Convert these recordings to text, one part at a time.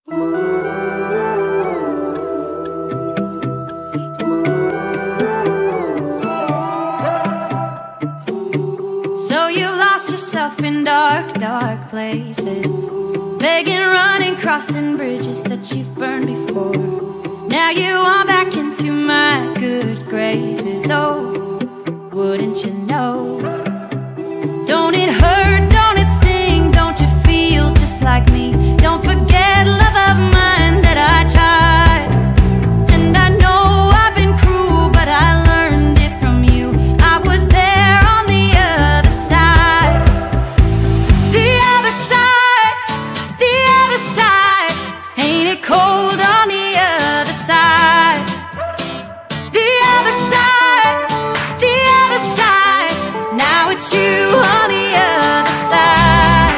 So you lost yourself in dark, dark places, begging, running, crossing bridges that you've burned before. Now you are back into my good graces. Oh, wouldn't you know? Don't it hurt? Don't it sting? Don't you feel just like me? Don't forget, love of mine, that I tried. And I know I've been cruel, but I learned it from you. I was there on the other side. The other side, the other side. Ain't it cold on the other side? The other side, the other side. Now it's you on the other side.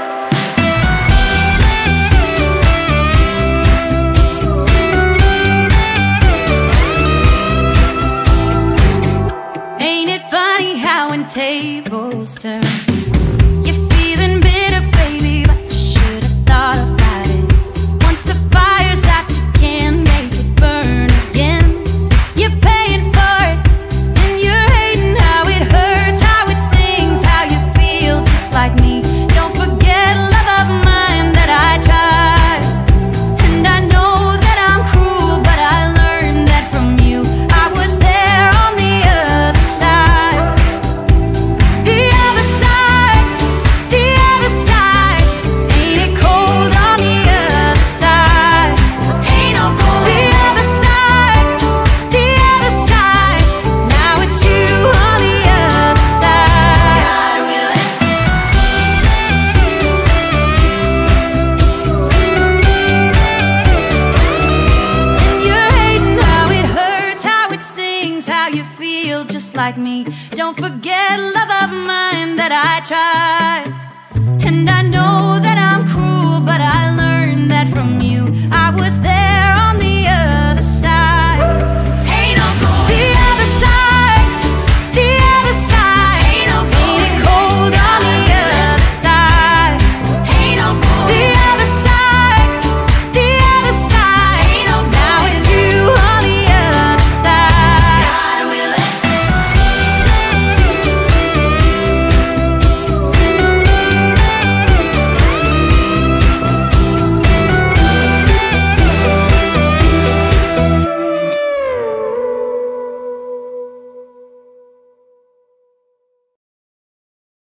Ain't it funny how when tables turn, you're feeling bitter, baby, but you should have thought about it. Once the fire's out, you can't make it burn again. You're paying for it, and you're hating how it hurts, how it stings, how you feel just like me. Don't forget, love of mine, that I tried. And I know that I'm cruel, but I learned that from you. I was there on the other side. The other side, the other side. Ain't it cold on the other side? Ain't no cold. The other side, the other side. Now it's you on the other side. God willing. And you're hating how it hurts, how it stings, how you feel just like me. Don't forget, love of mine, that I tried. And I know that